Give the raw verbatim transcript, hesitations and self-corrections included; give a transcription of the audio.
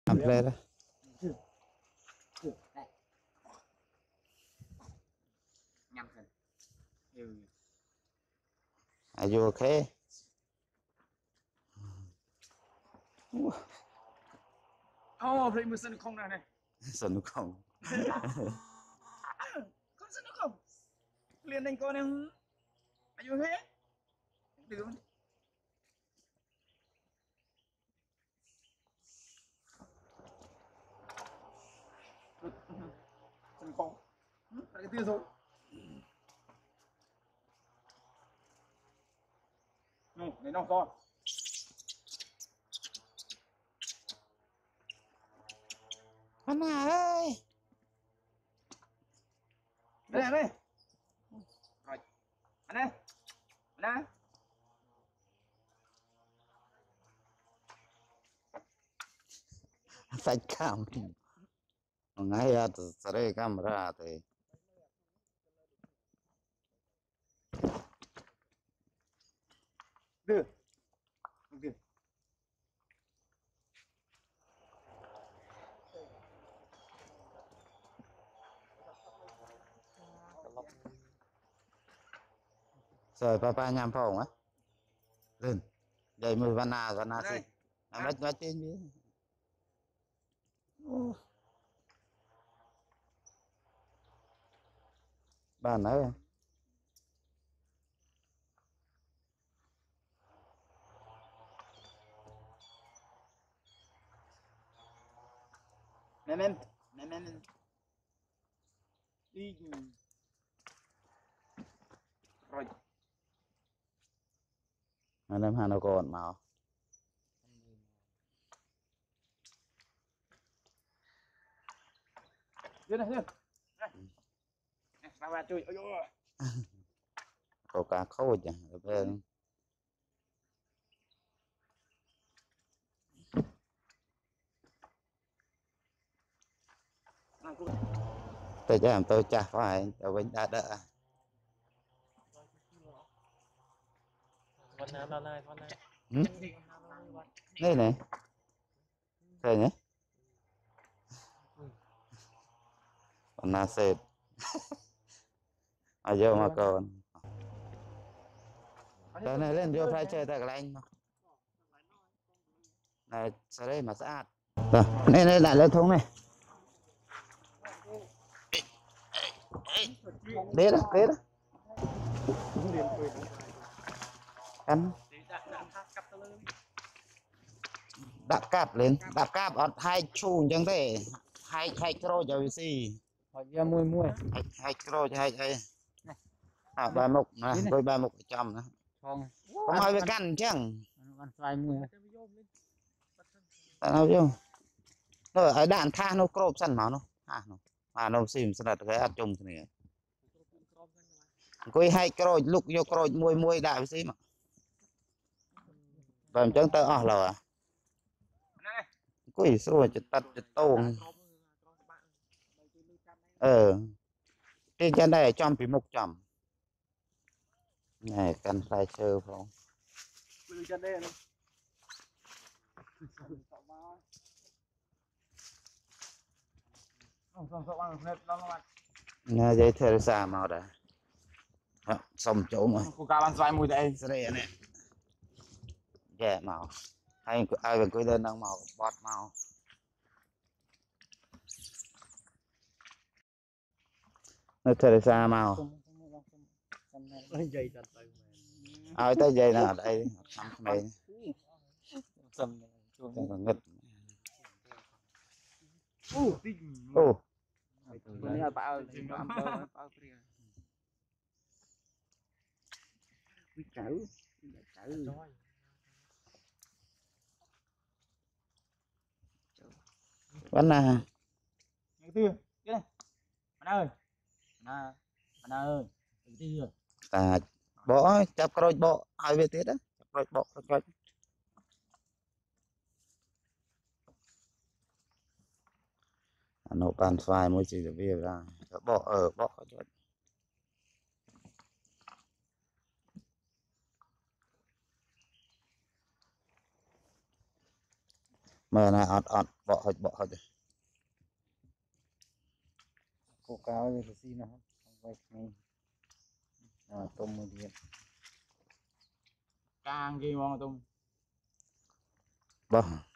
làm play đó. Are you okay? Oh, vậy mà sân không này này. Sân không. Con sân không. Liền anh con em. Are you okay? Được. Sân không. Tại cái tia rồi. Nè, lấy nó con. Anh ơi. Đây đây. Rồi. Anh đây. Anh đây. Sạch cam. Ngay ra từ sợi camera thì. Được. Được. Rồi papa nhằm phòng á. Lên. Đây mười vana vana xí. Làm bách bách trên biết. Bạn ơi. Mẹ mẹ. Mẹ mẹ mẹ. Đi. Rồi. Anh em Hàn còn màu. Đưa này, đưa. Nè, sao ba chui. Ôi ôi. Có cá khô chứ. Bên. Tôi cho em tôi chả phải. Tôi vẫn đã đỡ. Ừ? Đây này. Đây nhé. Còn là sệt. Ở vô mà còn. Đây này lên vô phải chơi tại anh mà. Này sau đây mà sát. Rồi, này này lại lên thông này. Đế đó, đế đó. Ăn. Đạp cáp lên, đạp cáp ở hai chu chẳng thế. Hai hai kilo cho gì. Hỏi ra mùi mùi. Hai hai kilo cho hai hai. À ba mục nè, đôi ba mục trăm nữa. Không. Không ai với căn chẳng. Ăn xoay mùi. Tại nào chứ. Nó ở đạn tha nó crop sẵn máu nó. À nó. À nó xìm sẵn cái ạt chung thế này. Cô hai kilo lúc vô kilo mùi mùi đại với mà. Và chẳng tớ ở lò à. Cô ý xua chật tật chật tôn. Ờ. Trên chân đây trong phí mục chậm. Này cần phải chơi không. Nhà dây theo xa màu đã. Xong chỗ mà. Cô cao ăn xoay mùi đây. Sẽ đây nè. Ghẻ màu. Ai ai vẫn cứ lên đang màu bọt màu. Nó theo xa màu. Ai tới dây nào ở đây. Nằm mày. Sầm. Chẳng có ngất. Ồ. Ồ. Bữa nay bão bão bão bão kia. Quý cẩu. Cẩu. Vẫn là. Cái tiêu. Cái này. Bạn ơi. Bạn bạn ơi. Cái tiêu. À. Bỏ. Chạp rồi bỏ. Ai về tiết á. Chạp rồi bỏ. Chạp nó bàn xoài mới chỉ được việc ra. Bỏ ở bỏ. mờ này ọt ọt bỏ hết bỏ hết cô cáo rồi thì xin nó không quay ngay à, tôm một điểm càng ghi ngon tôm bỏ